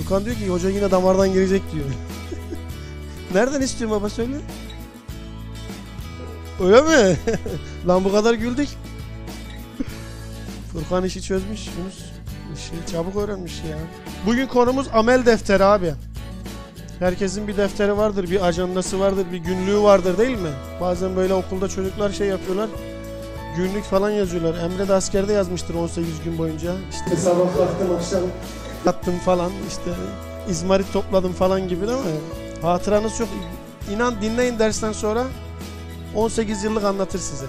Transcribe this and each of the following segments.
Furkan diyor ki hoca yine damardan girecek diyor. Nereden istiyorsun baba söyle. Öyle mi? Lan bu kadar güldük. Furkan işi çözmüş Yunus. İşi çabuk öğrenmiş ya. Bugün konumuz amel defteri abi. Herkesin bir defteri vardır, bir ajandası vardır, bir günlüğü vardır değil mi? Bazen böyle okulda çocuklar şey yapıyorlar. Günlük falan yazıyorlar. Emre de askerde yazmıştır 18 gün boyunca. İşte sabah kalktım, akşam yattım falan, işte izmarit topladım falan gibi değil mi? Hatıranız çok. İnan dinleyin dersten sonra 18 yıllık anlatır size.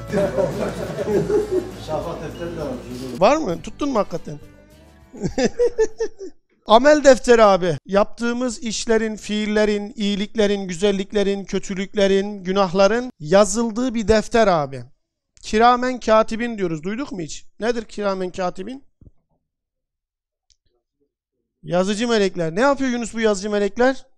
Şafak defteri de var. Var mı? Tuttun mu hakikaten? Amel defteri abi. Yaptığımız işlerin, fiillerin, iyiliklerin, güzelliklerin, kötülüklerin, günahların yazıldığı bir defter abi. Kiramen katibin diyoruz. Duyduk mu hiç? Nedir kiramen katibin? Yazıcı melekler. Ne yapıyor Yunus bu yazıcı melekler?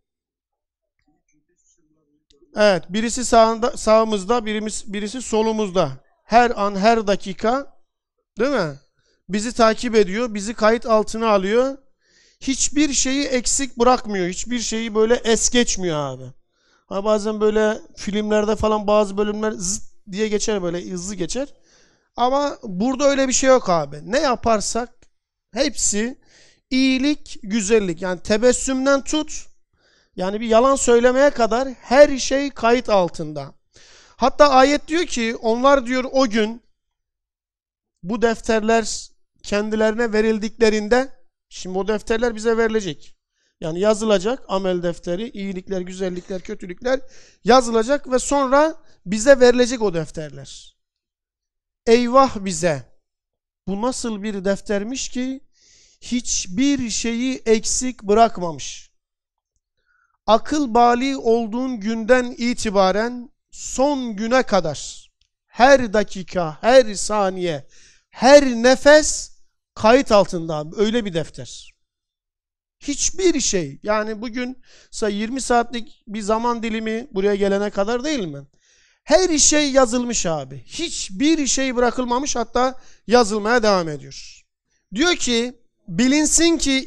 Evet, birisi sağımızda, birisi solumuzda. Her an, her dakika, değil mi? Bizi takip ediyor, bizi kayıt altına alıyor. Hiçbir şeyi eksik bırakmıyor. Hiçbir şeyi böyle es geçmiyor abi. Ha bazen böyle filmlerde falan bazı bölümler zıt diye geçer, böyle hızlı geçer. Ama burada öyle bir şey yok abi. Ne yaparsak hepsi iyilik, güzellik. Yani tebessümden tut, yani bir yalan söylemeye kadar her şey kayıt altında. Hatta ayet diyor ki onlar diyor o gün bu defterler kendilerine verildiklerinde, şimdi o defterler bize verilecek. Yani yazılacak amel defteri, iyilikler, güzellikler, kötülükler yazılacak ve sonra bize verilecek o defterler. Eyvah bize! Bu nasıl bir deftermiş ki hiçbir şeyi eksik bırakmamış. Akıl bali olduğun günden itibaren son güne kadar her dakika, her saniye, her nefes kayıt altında abi. Öyle bir defter. Hiçbir şey, yani bugün 20 saatlik bir zaman dilimi buraya gelene kadar değil mi? Her şey yazılmış abi. Hiçbir şey bırakılmamış, hatta yazılmaya devam ediyor. Diyor ki bilinsin ki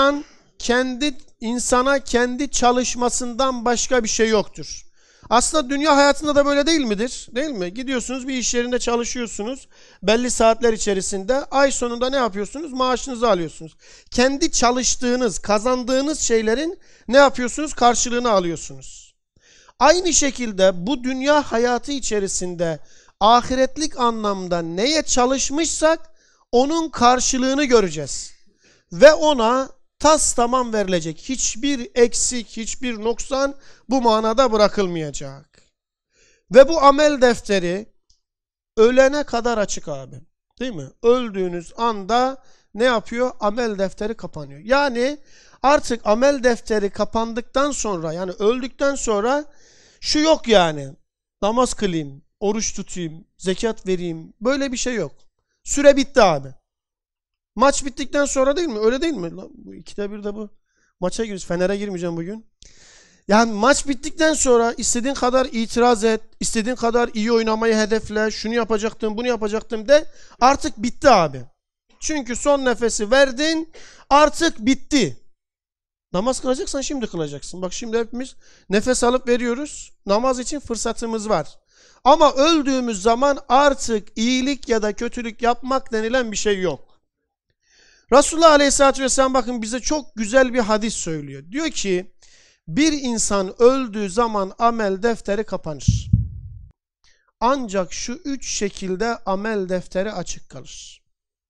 insana kendi çalışmasından başka bir şey yoktur. Aslında dünya hayatında da böyle değil midir? Değil mi? Gidiyorsunuz bir iş yerinde çalışıyorsunuz. Belli saatler içerisinde ay sonunda ne yapıyorsunuz? Maaşınızı alıyorsunuz. Kendi çalıştığınız, kazandığınız şeylerin ne yapıyorsunuz? Karşılığını alıyorsunuz. Aynı şekilde bu dünya hayatı içerisinde ahiretlik anlamda neye çalışmışsak onun karşılığını göreceğiz. Ve ona tas tamam verilecek. Hiçbir eksik, hiçbir noksan bu manada bırakılmayacak. Ve bu amel defteri ölene kadar açık abi. Değil mi? Öldüğünüz anda ne yapıyor? Amel defteri kapanıyor. Yani artık amel defteri kapandıktan sonra, yani öldükten sonra şu yok yani. Namaz kılayım, oruç tutayım, zekat vereyim. Böyle bir şey yok. Süre bitti abi. Maç bittikten sonra değil mi? Öyle değil mi? Bu 2'de 1'de bu. Maça giriyoruz. Fener'e girmeyeceğim bugün. Yani maç bittikten sonra istediğin kadar itiraz et, istediğin kadar iyi oynamayı hedefle, şunu yapacaktım, bunu yapacaktım de, artık bitti abi. Çünkü son nefesi verdin, artık bitti. Namaz kılacaksan şimdi kılacaksın. Bak şimdi hepimiz nefes alıp veriyoruz. Namaz için fırsatımız var. Ama öldüğümüz zaman artık iyilik ya da kötülük yapmak denilen bir şey yok. Resulullah Aleyhisselatü Vesselam bakın bize çok güzel bir hadis söylüyor. Diyor ki bir insan öldüğü zaman amel defteri kapanır. Ancak şu 3 şekilde amel defteri açık kalır.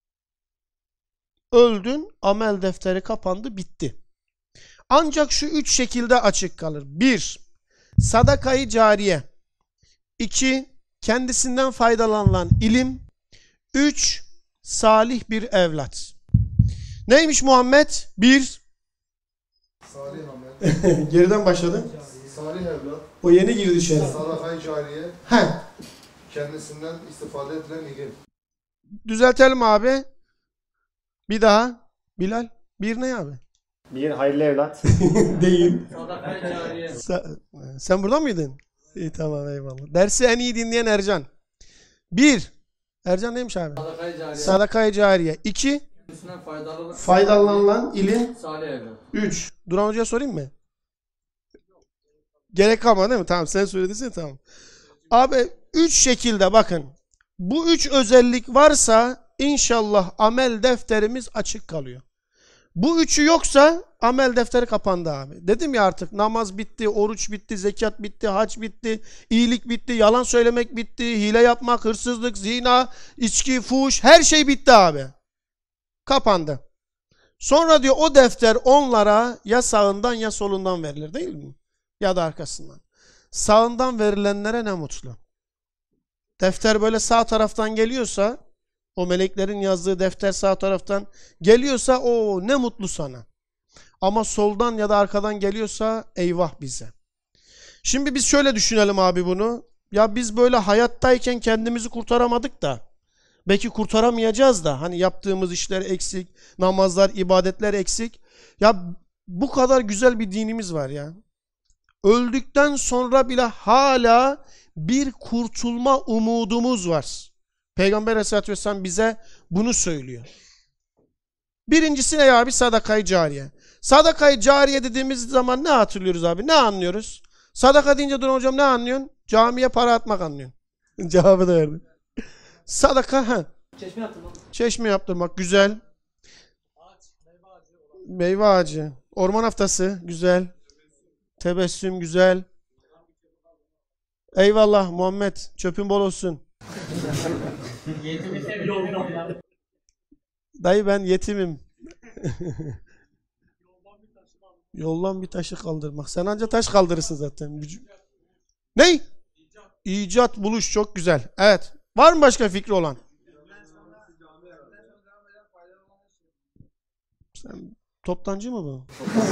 Öldün, amel defteri kapandı, bitti. Ancak şu 3 şekilde açık kalır. 1. Sadakayı cariye. 2. Kendisinden faydalanılan ilim. 3. Salih bir evlat. Neymiş Muhammed? 1. Salih amel. Geriden başladın. Salih evlat. O yeni girdi içeri. Sadakayı cariye. He. Kendisinden istifade edilen ilim. Düzeltelim abi. Bir daha. Bilal. 1 ne abi? Bir hayırlı evlat. Değil. Sen burada mıydın? İyi tamam eyvallah. Dersi en iyi dinleyen Ercan. 1. Ercan neymiş abi? Sadakayı cariye. Sadakayı cariye. 2. Faydalanılan ilin Salih evlat. 3. Duran Hoca'ya sorayım mı? Gerek kalmadı değil mi? Tamam, sen söyledin, tamam. Abi 3 şekilde bakın. Bu 3 özellik varsa inşallah amel defterimiz açık kalıyor. Bu üçü yoksa amel defteri kapandı abi. Dedim ya, artık namaz bitti, oruç bitti, zekat bitti, hac bitti, iyilik bitti, yalan söylemek bitti, hile yapmak, hırsızlık, zina, içki, fuhuş, her şey bitti abi. Kapandı. Sonra diyor o defter onlara ya sağından ya solundan verilir, değil mi? Ya da arkasından. Sağından verilenlere ne mutlu. Defter böyle sağ taraftan geliyorsa, o meleklerin yazdığı defter sağ taraftan geliyorsa o ne mutlu sana. Ama soldan ya da arkadan geliyorsa eyvah bize. Şimdi biz şöyle düşünelim abi bunu. Ya biz böyle hayattayken kendimizi kurtaramadık da, belki kurtaramayacağız da, hani yaptığımız işler eksik, namazlar, ibadetler eksik. Ya bu kadar güzel bir dinimiz var ya. Öldükten sonra bile hala bir kurtulma umudumuz var. Peygamber Aleyhisselatü Vesselam bize bunu söylüyor. Birincisi ne abi? Sadaka-i cariye. Sadaka-i cariye dediğimiz zaman ne hatırlıyoruz abi? Ne anlıyoruz? Sadaka deyince Duran hocam ne anlıyorsun? Camiye para atmak anlıyorsun. Cevabı da verdi. Sadaka, ha. Çeşme yaptırmak. Çeşme yaptırmak güzel. Meyve ağacı. Orman haftası güzel. Tebessüm güzel. Eyvallah Muhammed. Çöpün bol olsun. Dayı ben yetimim. Yoldan bir taşı kaldırmak. Sen anca taş kaldırırsın zaten. Ney? İcat, buluş, çok güzel. Evet. Var mı başka fikri olan? Sen toptancı mı bu?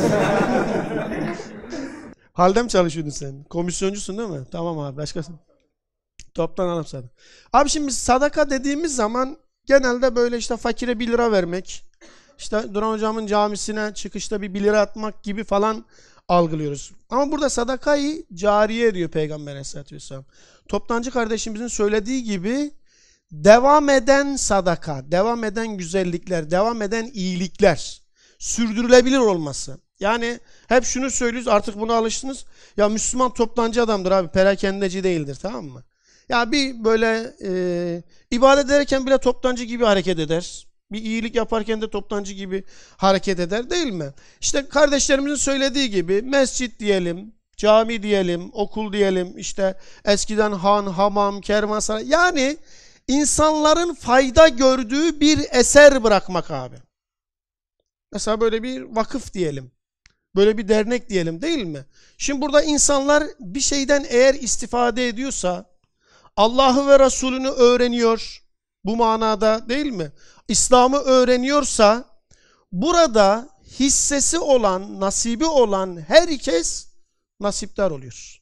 Halde mi çalışıyordun sen? Komisyoncusun değil mi? Tamam abi. Başkası. Toptan alıp sadaka. Abi şimdi sadaka dediğimiz zaman genelde böyle işte fakire 1 lira vermek, işte Duran hocamın camisine çıkışta bir 1 lira atmak gibi falan algılıyoruz. Ama burada sadakayı cariye diyor Peygamber Aleyhisselatü Vesselam. Toptancı kardeşimizin söylediği gibi devam eden sadaka, devam eden güzellikler, devam eden iyilikler, sürdürülebilir olması. Yani hep şunu söylüyoruz, artık buna alıştınız. Ya Müslüman toptancı adamdır abi, perakendeci değildir, tamam mı? Ya bir böyle ibadet ederken bile toptancı gibi hareket eder. Bir iyilik yaparken de toptancı gibi hareket eder, değil mi? İşte kardeşlerimizin söylediği gibi mescit diyelim, cami diyelim, okul diyelim, işte eskiden han, hamam, kervansaray. Yani insanların fayda gördüğü bir eser bırakmak abi. Mesela böyle bir vakıf diyelim. Böyle bir dernek diyelim, değil mi? Şimdi burada insanlar bir şeyden eğer istifade ediyorsa, Allah'ı ve Resulünü öğreniyor bu manada, değil mi? İslam'ı öğreniyorsa burada hissesi olan, nasibi olan herkes nasipdar oluyor.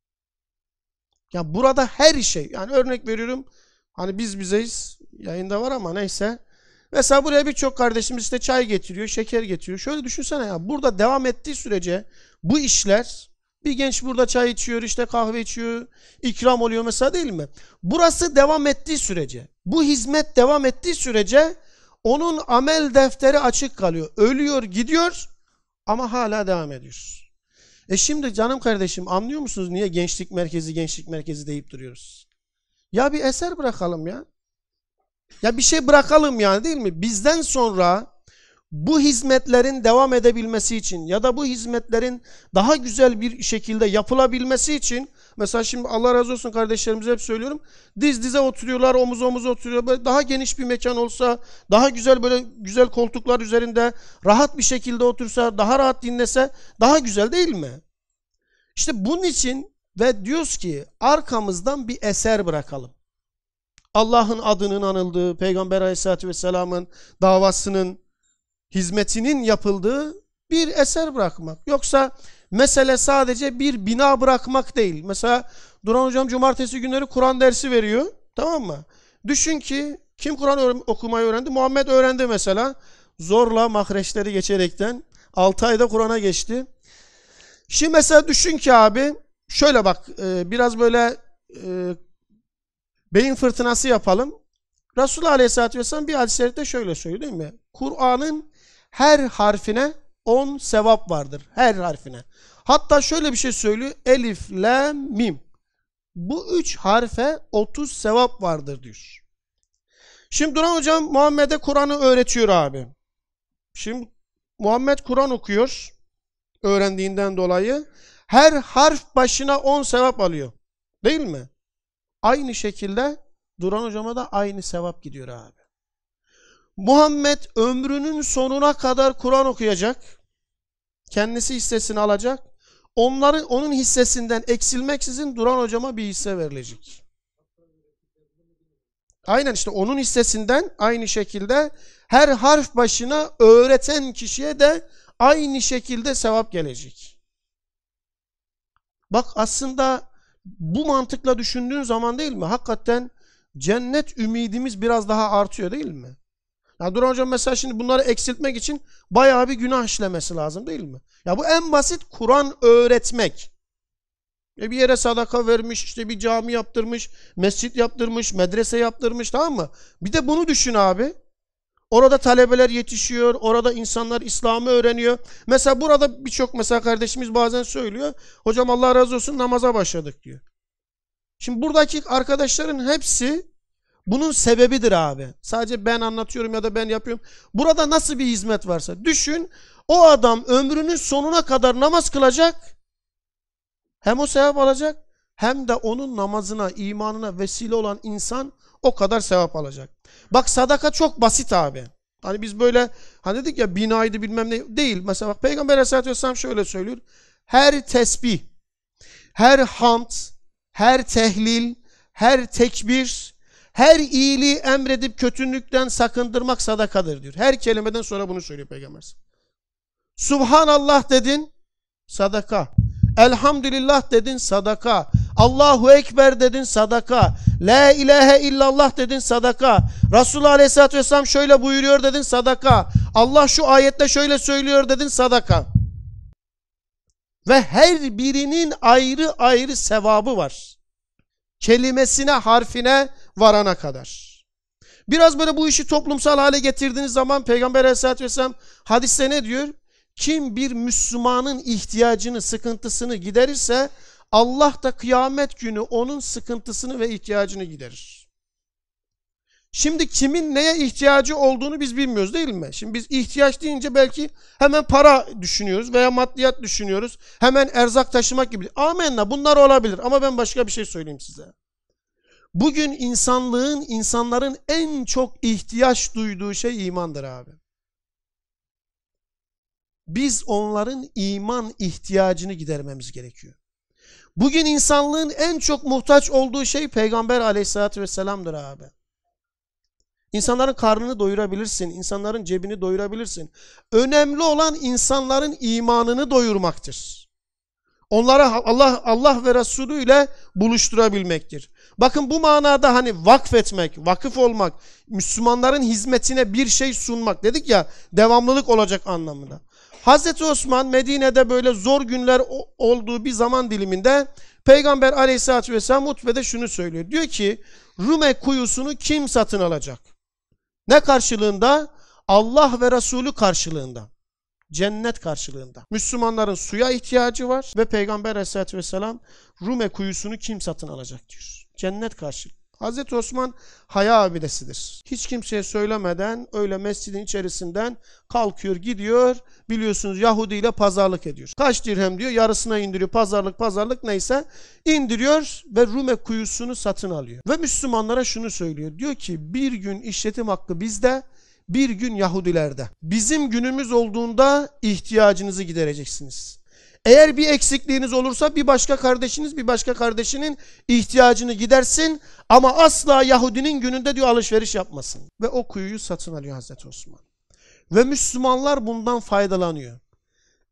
Ya burada her şey, yani örnek veriyorum, hani biz bizeyiz, yayında var ama neyse. Mesela buraya birçok kardeşimiz işte çay getiriyor, şeker getiriyor. Şöyle düşünsene ya, burada devam ettiği sürece bu işler, bir genç burada çay içiyor, işte kahve içiyor, ikram oluyor mesela, değil mi? Burası devam ettiği sürece, bu hizmet devam ettiği sürece onun amel defteri açık kalıyor. Ölüyor, gidiyor ama hala devam ediyor. Şimdi canım kardeşim, anlıyor musunuz niye gençlik merkezi, gençlik merkezi deyip duruyoruz? Ya bir eser bırakalım ya. Ya bir şey bırakalım yani, değil mi? Bizden sonra bu hizmetlerin devam edebilmesi için ya da bu hizmetlerin daha güzel bir şekilde yapılabilmesi için, mesela şimdi Allah razı olsun kardeşlerimize hep söylüyorum, diz dize oturuyorlar, omuz omuza oturuyorlar. Böyle daha geniş bir mekan olsa, daha güzel, böyle güzel koltuklar üzerinde rahat bir şekilde otursa, daha rahat dinlese daha güzel, değil mi? İşte bunun için ve diyoruz ki arkamızdan bir eser bırakalım. Allah'ın adının anıldığı, Peygamber Aleyhisselatü Vesselam'ın davasının, hizmetinin yapıldığı bir eser bırakmak. Yoksa mesele sadece bir bina bırakmak değil. Mesela Duran hocam cumartesi günleri Kur'an dersi veriyor. Tamam mı? Düşün ki kim Kur'an okumayı öğrendi? Muhammed öğrendi mesela. Zorla mahreçleri geçerekten 6 ayda Kur'an'a geçti. Şimdi mesela düşün ki abi, şöyle bak, biraz böyle beyin fırtınası yapalım. Resulullah Aleyhisselatü Vesselam bir hadis-i şerifte şöyle söylüyor değil mi? Kur'an'ın her harfine 10 sevap vardır. Her harfine. Hatta şöyle bir şey söylüyor. Elif, lam, mim. Bu 3 harfe 30 sevap vardır diyor. Şimdi Duran hocam Muhammed'e Kur'an'ı öğretiyor abi. Şimdi Muhammed Kur'an okuyor. Öğrendiğinden dolayı. Her harf başına 10 sevap alıyor. Değil mi? Aynı şekilde Duran hocama da aynı sevap gidiyor abi. Muhammed ömrünün sonuna kadar Kur'an okuyacak. Kendisi hissesini alacak. Onun hissesinden eksilmeksizin Duran hocama bir hisse verilecek. Aynen işte onun hissesinden aynı şekilde her harf başına öğreten kişiye de aynı şekilde sevap gelecek. Bak aslında bu mantıkla düşündüğün zaman değil mi? Hakikaten cennet ümidimiz biraz daha artıyor değil mi? Ya Duran hocam mesela şimdi bunları eksiltmek için bayağı bir günah işlemesi lazım değil mi? Ya bu en basit Kur'an öğretmek. Bir yere sadaka vermiş, işte bir cami yaptırmış, mescit yaptırmış, medrese yaptırmış, tamam mı? Bir de bunu düşün abi. Orada talebeler yetişiyor, orada insanlar İslam'ı öğreniyor. Mesela burada birçok mesela kardeşimiz bazen söylüyor. Hocam Allah razı olsun namaza başladık diyor. Şimdi buradaki arkadaşların hepsi bunun sebebidir abi. Sadece ben anlatıyorum ya da ben yapıyorum. Burada nasıl bir hizmet varsa düşün. O adam ömrünün sonuna kadar namaz kılacak. Hem o sevap alacak hem de onun namazına, imanına vesile olan insan o kadar sevap alacak. Bak sadaka çok basit abi. Hani biz böyle hani dedik ya binaydı bilmem ne değil. Mesela bak Peygamber Aleyhisselatü Vesselam şöyle söylüyor. Her tesbih, her hamd, her tehlil, her tekbir, her iyiliği emredip kötülükten sakındırmak sadakadır diyor. Her kelimeden sonra bunu söylüyor Peygamber. Subhanallah dedin, sadaka. Elhamdülillah dedin, sadaka. Allahu Ekber dedin, sadaka. La ilahe illallah dedin, sadaka. Resulullah Aleyhisselatü Vesselam şöyle buyuruyor dedin, sadaka. Allah şu ayette şöyle söylüyor dedin, sadaka. Ve her birinin ayrı ayrı sevabı var. Kelimesine, harfine varana kadar. Biraz böyle bu işi toplumsal hale getirdiğiniz zaman Peygamber Aleyhisselatü Vesselam hadiste ne diyor? Kim bir Müslümanın ihtiyacını, sıkıntısını giderirse Allah da kıyamet günü onun sıkıntısını ve ihtiyacını giderir. Şimdi kimin neye ihtiyacı olduğunu biz bilmiyoruz değil mi? Şimdi biz ihtiyaç deyince belki hemen para düşünüyoruz veya maddiyat düşünüyoruz. Hemen erzak taşımak gibi. Amenna bunlar olabilir ama ben başka bir şey söyleyeyim size. Bugün insanların en çok ihtiyaç duyduğu şey imandır abi. Biz onların iman ihtiyacını gidermemiz gerekiyor. Bugün insanlığın en çok muhtaç olduğu şey Peygamber Aleyhisselatü Vesselam'dır abi. İnsanların karnını doyurabilirsin, insanların cebini doyurabilirsin. Önemli olan insanların imanını doyurmaktır. Onları Allah ve Resulü ile buluşturabilmektir. Bakın bu manada hani vakfetmek, vakıf olmak, Müslümanların hizmetine bir şey sunmak dedik ya devamlılık olacak anlamında. Hazreti Osman Medine'de böyle zor günler olduğu bir zaman diliminde Peygamber Aleyhisselatü Vesselam hutbede şunu söylüyor. Diyor ki Rume kuyusunu kim satın alacak? Ne karşılığında? Allah ve Resulü karşılığında. Cennet karşılığında. Müslümanların suya ihtiyacı var ve Peygamber Aleyhisselatü Vesselam Rume kuyusunu kim satın alacak diyor. Cennet karşılığı. Hazreti Osman haya abidesidir. Hiç kimseye söylemeden öyle mescidin içerisinden kalkıyor gidiyor. Biliyorsunuz Yahudi ile pazarlık ediyor. Kaç dirhem diyor yarısına indiriyor pazarlık neyse indiriyor ve Rume kuyusunu satın alıyor. Ve Müslümanlara şunu söylüyor. Diyor ki bir gün işletim hakkı bizde bir gün Yahudilerde. Bizim günümüz olduğunda ihtiyacınızı gidereceksiniz. Eğer bir eksikliğiniz olursa bir başka kardeşinin ihtiyacını gidersin ama asla Yahudinin gününde diyor alışveriş yapmasın. Ve o kuyuyu satın alıyor Hazreti Osman. Ve Müslümanlar bundan faydalanıyor.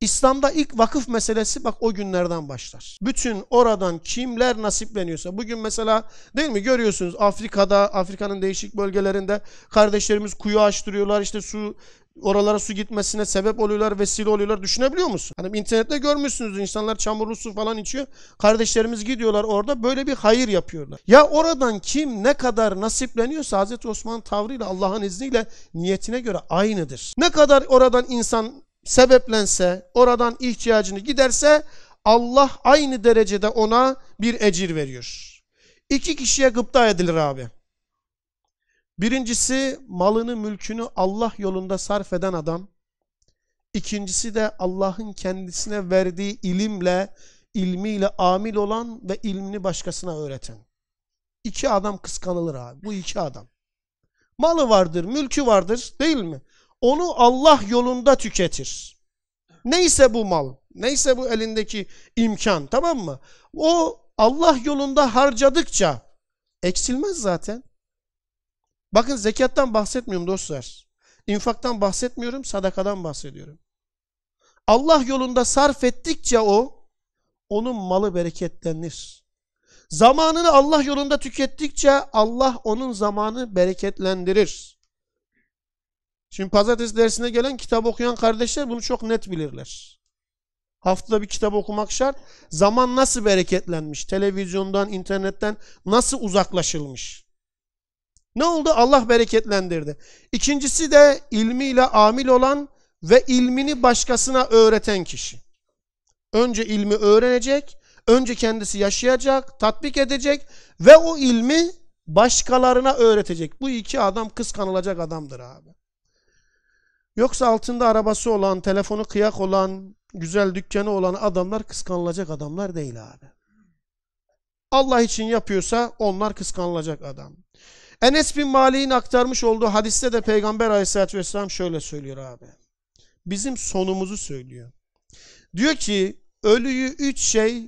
İslam'da ilk vakıf meselesi bak o günlerden başlar. Bütün oradan kimler nasipleniyorsa, bugün mesela değil mi görüyorsunuz Afrika'da, Afrika'nın değişik bölgelerinde kardeşlerimiz kuyu açtırıyorlar, işte oralara su gitmesine sebep oluyorlar, vesile oluyorlar. Düşünebiliyor musun? Hani internette görmüşsünüz, insanlar çamurlu su falan içiyor. Kardeşlerimiz gidiyorlar orada böyle bir hayır yapıyorlar. Ya oradan kim ne kadar nasipleniyorsa Hazreti Osman tavrıyla Allah'ın izniyle niyetine göre aynıdır. Ne kadar oradan insan sebeplense, oradan ihtiyacını giderse Allah aynı derecede ona bir ecir veriyor. İki kişiye gıpta edilir abi. Birincisi malını mülkünü Allah yolunda sarf eden adam. İkincisi de Allah'ın kendisine verdiği ilmiyle amil olan ve ilmini başkasına öğreten. İki adam kıskanılır abi. Bu iki adam. Malı vardır, mülkü vardır değil mi? Onu Allah yolunda tüketir. Neyse bu mal, neyse bu elindeki imkan, tamam mı? O Allah yolunda harcadıkça eksilmez zaten. Bakın zekattan bahsetmiyorum dostlar. İnfaktan bahsetmiyorum, sadakadan bahsediyorum. Allah yolunda sarf ettikçe onun malı bereketlenir. Zamanını Allah yolunda tükettikçe Allah onun zamanı bereketlendirir. Şimdi pazartesi dersine gelen kitap okuyan kardeşler bunu çok net bilirler. Haftada bir kitap okumak şart. Zaman nasıl bereketlenmiş? Televizyondan, internetten nasıl uzaklaşılmış? Ne oldu? Allah bereketlendirdi. İkincisi de ilmiyle amil olan ve ilmini başkasına öğreten kişi. Önce ilmi öğrenecek, önce kendisi yaşayacak, tatbik edecek ve o ilmi başkalarına öğretecek. Bu iki adam kıskanılacak adamdır abi. Yoksa altında arabası olan, telefonu kıyak olan, güzel dükkanı olan adamlar kıskanılacak adamlar değil abi. Allah için yapıyorsa onlar kıskanılacak adam. Enes bin Malik'in aktarmış olduğu hadiste de Peygamber Aleyhisselatü Vesselam şöyle söylüyor abi. Bizim sonumuzu söylüyor. Diyor ki ölüyü 3 şey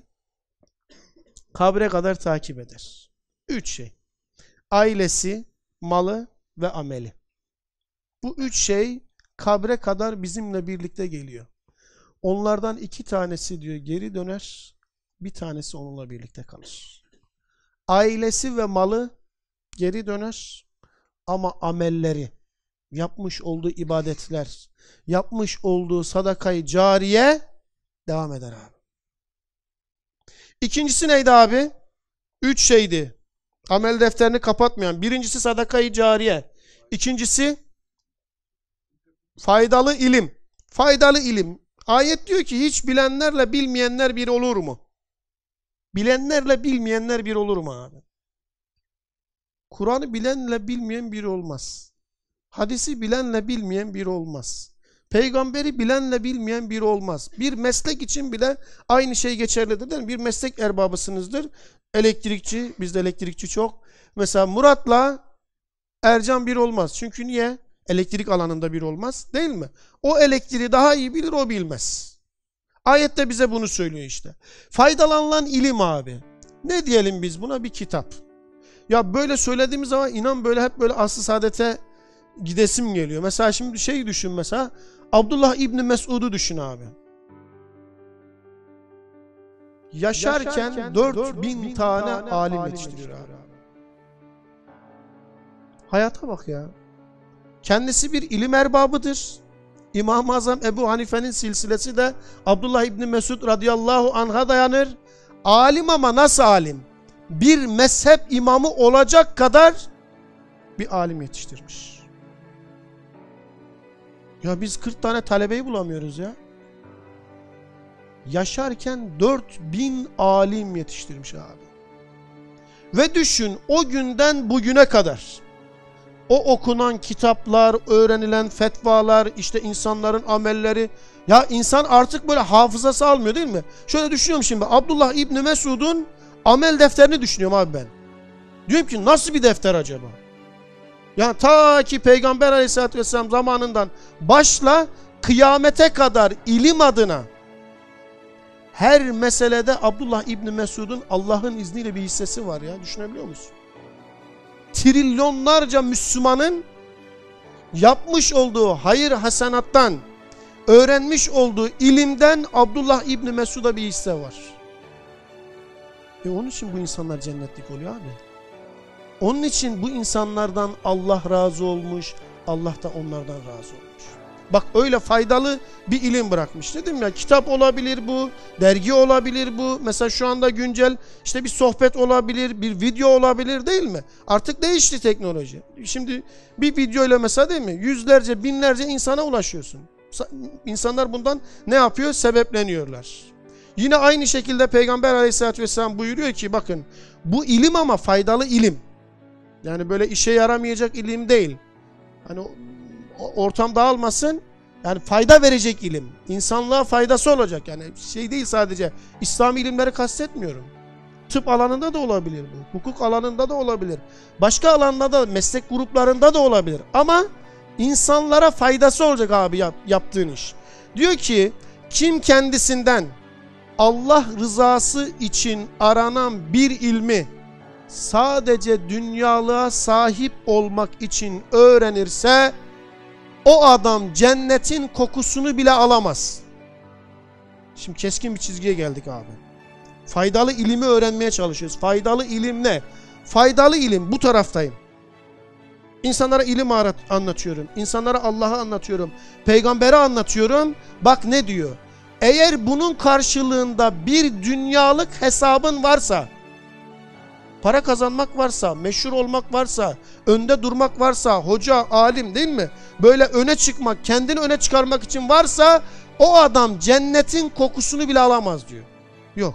kabre kadar takip eder. 3 şey. Ailesi, malı ve ameli. Bu 3 şey kabre kadar bizimle birlikte geliyor. Onlardan 2 tanesi diyor geri döner, bir tanesi onunla birlikte kalır. Ailesi ve malı geri döner ama amelleri, yapmış olduğu ibadetler, yapmış olduğu sadakayı cariye devam eder abi. İkincisi neydi abi? 3 şeydi. Amel defterini kapatmayan. Birincisi sadakayı cariye. İkincisi faydalı ilim. Faydalı ilim. Ayet diyor ki hiç bilenlerle bilmeyenler bir olur mu? Bilenlerle bilmeyenler bir olur mu abi? Kur'an'ı bilenle bilmeyen biri olmaz. Hadisi bilenle bilmeyen biri olmaz. Peygamberi bilenle bilmeyen biri olmaz. Bir meslek için bile aynı şey geçerlidir değil mi? Bir meslek erbabısınızdır. Elektrikçi, bizde elektrikçi çok. Mesela Murat'la Ercan bir olmaz. Çünkü niye? Elektrik alanında bir olmaz değil mi? O elektriği daha iyi bilir, o bilmez. Ayette bize bunu söylüyor işte. Faydalanılan ilim abi. Ne diyelim biz buna? Bir kitap. Ya böyle söylediğimiz zaman inan böyle hep böyle asr-ı saadete gidesim geliyor. Mesela şimdi şey düşün mesela. Abdullah İbni Mesud'u düşün abi. Yaşarken 4000 tane alim yetiştiriyor abi. Hayata bak ya. Kendisi bir ilim erbabıdır. İmam-ı Azam Ebu Hanife'nin silsilesi de Abdullah İbni Mesud radıyallahu anh'a dayanır. Alim ama nasıl alim? Bir mezhep imamı olacak kadar bir alim yetiştirmiş. Ya biz 40 tane talebeyi bulamıyoruz ya. Yaşarken 4000 alim yetiştirmiş abi. Ve düşün o günden bugüne kadar o okunan kitaplar, öğrenilen fetvalar, işte insanların amelleri. Ya insan artık böyle hafızası almıyor değil mi? Şöyle düşünüyorum şimdi Abdullah İbni Mesud'un amel defterini düşünüyorum abi ben. Diyorum ki nasıl bir defter acaba? Yani ta ki Peygamber Aleyhisselatü Vesselam zamanından başla kıyamete kadar ilim adına her meselede Abdullah İbni Mesud'un Allah'ın izniyle bir hissesi var ya. Düşünebiliyor musun? Trilyonlarca Müslümanın yapmış olduğu hayır hasenattan, öğrenmiş olduğu ilimden Abdullah İbni Mesud'a bir hisse var. Onun için bu insanlar cennetlik oluyor abi. Onun için bu insanlardan Allah razı olmuş, Allah da onlardan razı olmuş. Bak öyle faydalı bir ilim bırakmış. Dedim ya, kitap olabilir bu, dergi olabilir bu. Mesela şu anda güncel işte bir sohbet olabilir, bir video olabilir değil mi? Artık değişti teknoloji. Şimdi bir video ile mesela değil mi? Yüzlerce, binlerce insana ulaşıyorsun. İnsanlar bundan ne yapıyor? Sebepleniyorlar. Yine aynı şekilde Peygamber Aleyhisselatü Vesselam buyuruyor ki bakın bu ilim ama faydalı ilim. Yani böyle işe yaramayacak ilim değil. Hani ortam dağılmasın. Yani fayda verecek ilim. İnsanlığa faydası olacak. Yani şey değil sadece. İslami ilimleri kastetmiyorum. Tıp alanında da olabilir bu. Hukuk alanında da olabilir. Başka alanda da, meslek gruplarında da olabilir. Ama insanlara faydası olacak abi yaptığın iş. Diyor ki kim kendisinden Allah rızası için aranan bir ilmi sadece dünyalığa sahip olmak için öğrenirse o adam cennetin kokusunu bile alamaz. Şimdi keskin bir çizgiye geldik abi. Faydalı ilimi öğrenmeye çalışıyoruz. Faydalı ilim ne? Faydalı ilim bu taraftayım. İnsanlara ilim anlatıyorum. İnsanlara Allah'ı anlatıyorum. Peygamberi anlatıyorum. Bak ne diyor? Eğer bunun karşılığında bir dünyalık hesabın varsa, para kazanmak varsa, meşhur olmak varsa, önde durmak varsa, hoca, alim değil mi? Böyle öne çıkmak, kendini öne çıkarmak için varsa o adam cennetin kokusunu bile alamaz diyor. Yok.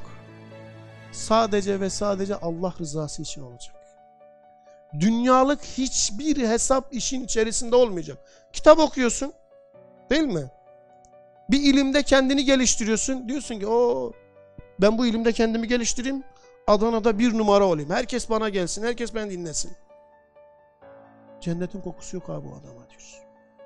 Sadece ve sadece Allah rızası için olacak. Dünyalık hiçbir hesap işin içerisinde olmayacak. Kitap okuyorsun değil mi? Bir ilimde kendini geliştiriyorsun. Diyorsun ki ben bu ilimde kendimi geliştireyim. Adana'da 1 numara olayım. Herkes bana gelsin. Herkes beni dinlesin. Cennetin kokusu yok abi bu adama diyorsun.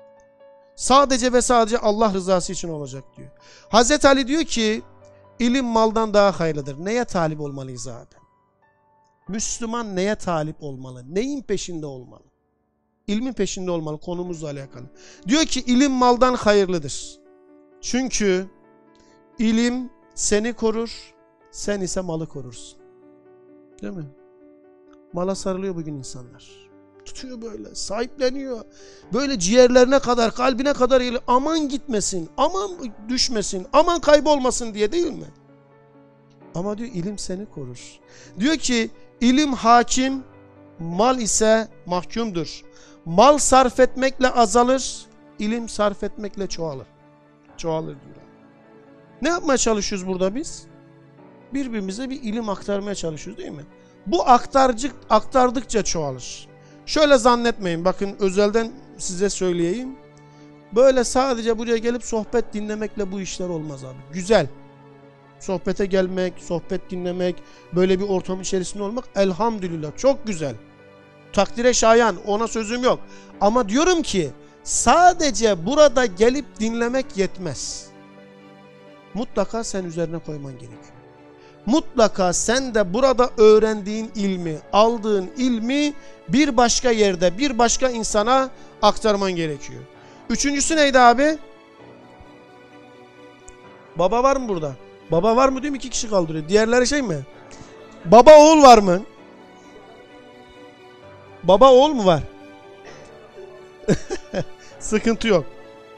Sadece ve sadece Allah rızası için olacak diyor. Hazreti Ali diyor ki ilim maldan daha hayırlıdır. Neye talip olmalıyız abi? Müslüman neye talip olmalı? Neyin peşinde olmalı? İlmin peşinde olmalı, konumuzla alakalı. Diyor ki ilim maldan hayırlıdır. Çünkü ilim seni korur, sen ise malı korursun. Değil mi? Mala sarılıyor bugün insanlar. Tutuyor böyle, sahipleniyor. Böyle ciğerlerine kadar, kalbine kadar aman gitmesin, aman düşmesin, aman kaybolmasın diye değil mi? Ama diyor ilim seni korur. Diyor ki ilim hakim, mal ise mahkumdur. Mal sarf etmekle azalır, ilim sarf etmekle çoğalır. Çoğalır diyor. Ne yapmaya çalışıyoruz burada biz? Birbirimize bir ilim aktarmaya çalışıyoruz değil mi? Bu aktardıkça çoğalır. Şöyle zannetmeyin, bakın özelden size söyleyeyim. Böyle sadece buraya gelip sohbet dinlemekle bu işler olmaz abi. Güzel. Sohbete gelmek, sohbet dinlemek, böyle bir ortam içerisinde olmak elhamdülillah çok güzel. Takdire şayan, ona sözüm yok. Ama diyorum ki sadece burada gelip dinlemek yetmez. Mutlaka sen üzerine koyman gerekiyor. Mutlaka sen de burada öğrendiğin ilmi, aldığın ilmi bir başka yerde, bir başka insana aktarman gerekiyor. Üçüncüsü neydi abi? Baba var mı burada? Baba var mı diyorum, 2 kişi kaldırıyor. Diğerleri şey mi? Baba oğul var mı? Baba oğul mu var? Sıkıntı yok.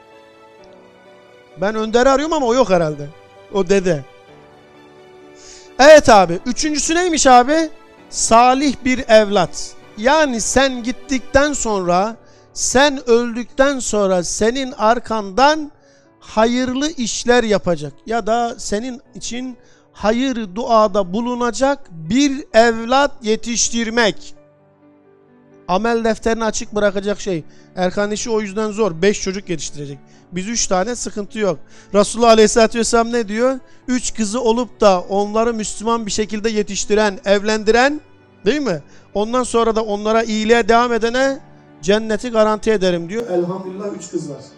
Ben Önder'i arıyorum ama o yok herhalde. O dede. Evet abi. Üçüncüsü neymiş abi? Salih bir evlat. Yani sen gittikten sonra, sen öldükten sonra senin arkandan hayırlı işler yapacak ya da senin için hayır duada bulunacak bir evlat yetiştirmek. Amel defterini açık bırakacak şey. Erkan işi o yüzden zor. 5 çocuk yetiştirecek. Biz 3 tane, sıkıntı yok. Resulullah Aleyhisselatü Vesselam ne diyor? 3 kızı olup da onları Müslüman bir şekilde yetiştiren, evlendiren, değil mi? Ondan sonra da onlara iyiliğe devam edene cenneti garanti ederim diyor. Elhamdülillah 3 kız var.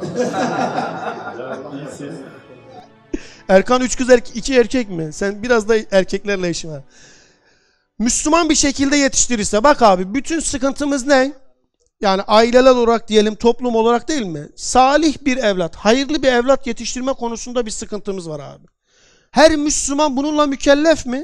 Erkan 3 kız 2 erkek mi? Sen biraz da erkeklerle işin var. Müslüman bir şekilde yetiştirirse, bak abi bütün sıkıntımız ne? Yani aileler olarak diyelim, toplum olarak değil mi? Salih bir evlat, hayırlı bir evlat yetiştirme konusunda bir sıkıntımız var abi. Her Müslüman bununla mükellef mi?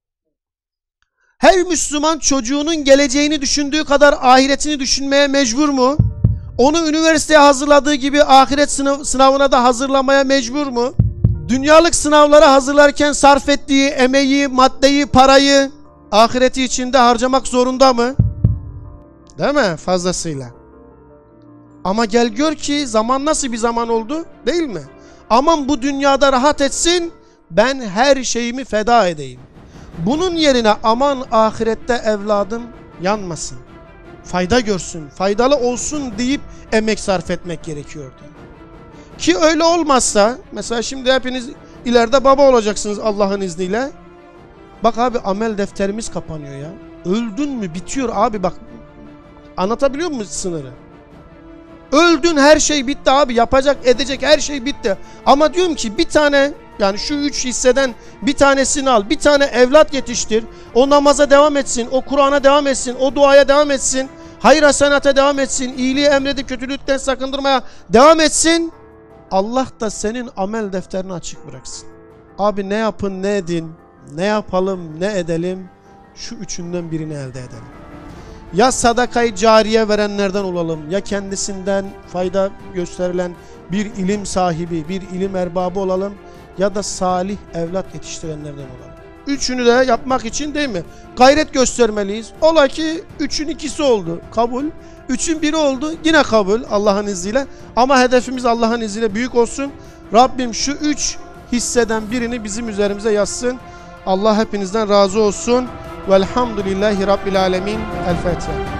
Her Müslüman çocuğunun geleceğini düşündüğü kadar ahiretini düşünmeye mecbur mu? Onu üniversiteye hazırladığı gibi ahiret sınavına da hazırlamaya mecbur mu? Dünyalık sınavlara hazırlarken sarf ettiği emeği, maddeyi, parayı ahireti içinde harcamak zorunda mı? Değil mi? Fazlasıyla. Ama gel gör ki zaman nasıl bir zaman oldu, değil mi? Aman bu dünyada rahat etsin, ben her şeyimi feda edeyim. Bunun yerine aman ahirette evladım yanmasın, fayda görsün, faydalı olsun deyip emek sarf etmek gerekiyordu. Ki öyle olmazsa, mesela şimdi hepiniz ileride baba olacaksınız Allah'ın izniyle. Bak abi, amel defterimiz kapanıyor ya. Öldün mü bitiyor abi, bak. Anlatabiliyor muyum sınırı? Öldün, her şey bitti abi. Yapacak edecek her şey bitti. Ama diyorum ki bir tane, yani şu 3 hisseden bir tanesini al. Bir tane evlat yetiştir. O namaza devam etsin. O Kur'an'a devam etsin. O duaya devam etsin. Hayır hasenata devam etsin. İyiliği emredip kötülükten sakındırmaya devam etsin. Allah da senin amel defterini açık bıraksın. Abi ne yapın ne edin, ne yapalım ne edelim, şu üçünden birini elde edelim. Ya sadakayı cariye verenlerden olalım, ya kendisinden fayda gösterilen bir ilim sahibi, bir ilim erbabı olalım, ya da salih evlat yetiştirenlerden olalım. Üçünü de yapmak için değil mi? Gayret göstermeliyiz. Ola ki 3'ün 2'si oldu, kabul. 3'ün 1'i oldu, yine kabul Allah'ın izniyle. Ama hedefimiz Allah'ın izniyle büyük olsun. Rabbim şu 3 hisseden birini bizim üzerimize yazsın. Allah hepinizden razı olsun. Velhamdülillahi Rabbil Alemin. El Fatiha.